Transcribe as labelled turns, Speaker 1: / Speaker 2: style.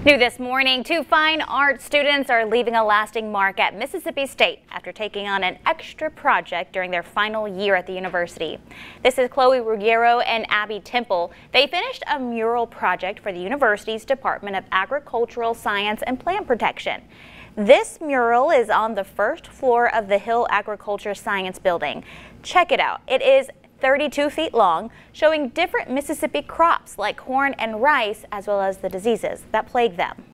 Speaker 1: New this morning, two fine art students are leaving a lasting mark at Mississippi State after taking on an extra project during their final year at the university. This is Chloe Ruggiero and Abby Temple. They finished a mural project for the university's Department of Agricultural Science and Plant Protection. This mural is on the first floor of the Hill Agriculture Science Building. Check it out. It is 32 feet long, showing different Mississippi crops like corn and rice, as well as the diseases that plague them.